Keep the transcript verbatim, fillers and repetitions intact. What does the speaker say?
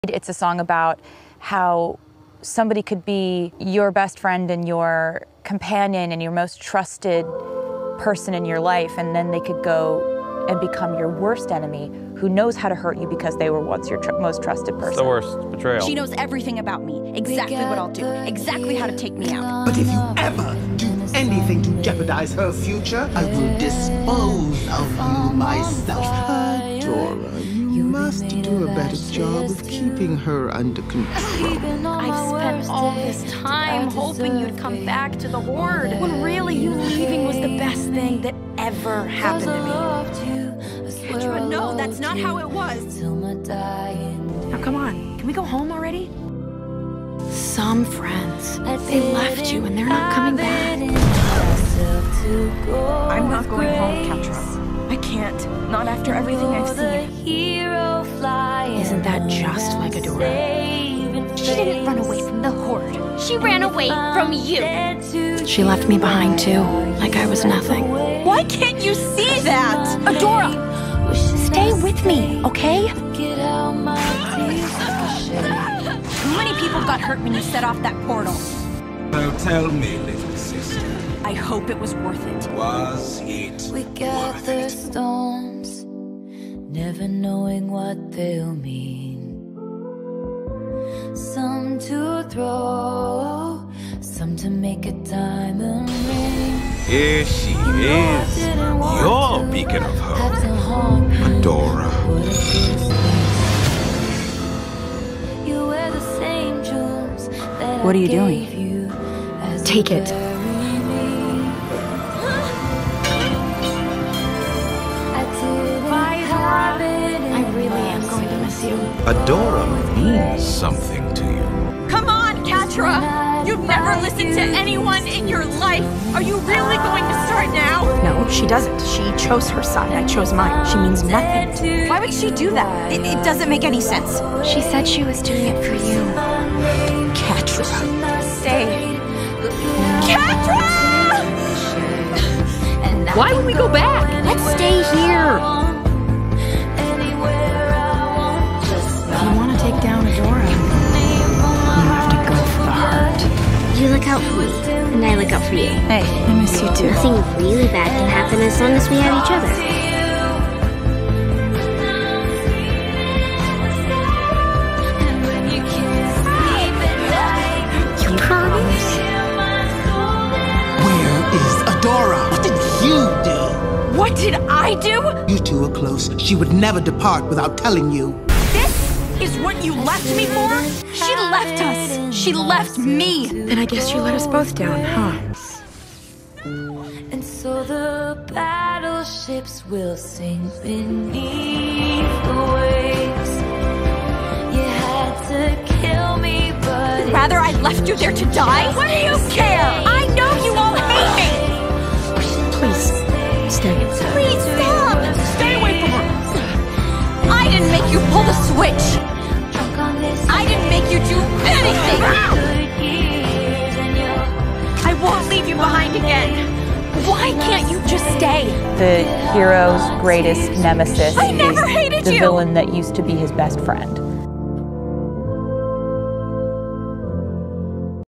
It's a song about how somebody could be your best friend and your companion and your most trusted person in your life, and then they could go and become your worst enemy who knows how to hurt you because they were once your tr most trusted person. It's the worst betrayal. She knows everything about me, exactly what I'll do, exactly how to take me out. But if you ever do anything to jeopardize her future, I will dispose of you myself. Dora, you must do a better job of keeping her under control. I've spent all this time hoping you'd come back to the Horde, when really you leaving was the best thing that ever happened to me. Catra, no, that's not how it was. Now come on, can we go home already? Some friends, they left you and they're not coming back. I'm not going home, Catra. I can't. Not after everything I've seen. Isn't that just like Adora? She didn't run away from the Horde. She ran away from you. She left me behind too, like I was nothing. Why can't you see that? Adora, stay with me, okay? Too many people got hurt when you set off that portal. Now tell me, little sister. I hope it was worth it. Was it We gather stones, never knowing what they'll mean. Some to throw, some to make a diamond ring. Here she is. You're beacon of hope, Adora. You wear the same jewels that What are I you doing? gave you as Take you it. bury me. I didn't Bye, have Adora. it in I really am going to miss you. Adora means something to you. Come on, Catra! You've never listened to anyone in your life. Are you really going to start now? No, she doesn't. She chose her side. I chose mine. She means nothing to me. Why would she do that? It, it doesn't make any sense. She said she was doing it for you. Catra, stay. Catra! Why would we go back? Let's stay here. If you want to take down Adora, you have to go for the heart. You look out for me, and I look out for you. Hey, I miss you too. Nothing really bad can happen as long as we have each other. You promise? Where is Adora? What did you do? What did I do? You two are close. She would never depart without telling you. This is what you left me for? She left us. She left me. Then I guess you let us both down, huh? And so the battleships will sink beneath the waves. You had to kill me, but Rather I left you there to die? What do you care? I know you all hate me. Please, stay. Please stop. Stay away from her. I didn't make you pull the switch. I didn't make you do anything. I won't leave you behind again. Why can't you just stay? The hero's greatest nemesis I never is hated the you. villain that used to be his best friend.